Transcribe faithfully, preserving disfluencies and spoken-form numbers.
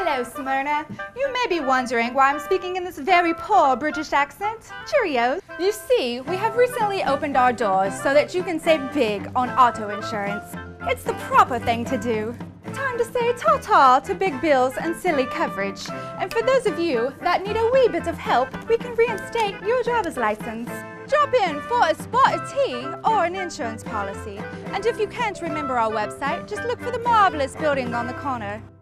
Hello, Smyrna. You may be wondering why I'm speaking in this very poor British accent. Cheerio. You see, we have recently opened our doors so that you can save big on auto insurance. It's the proper thing to do. Time to say ta-ta to big bills and silly coverage. And for those of you that need a wee bit of help, we can reinstate your driver's license. Drop in for a spot of tea or an insurance policy. And if you can't remember our website, just look for the marvelous building on the corner.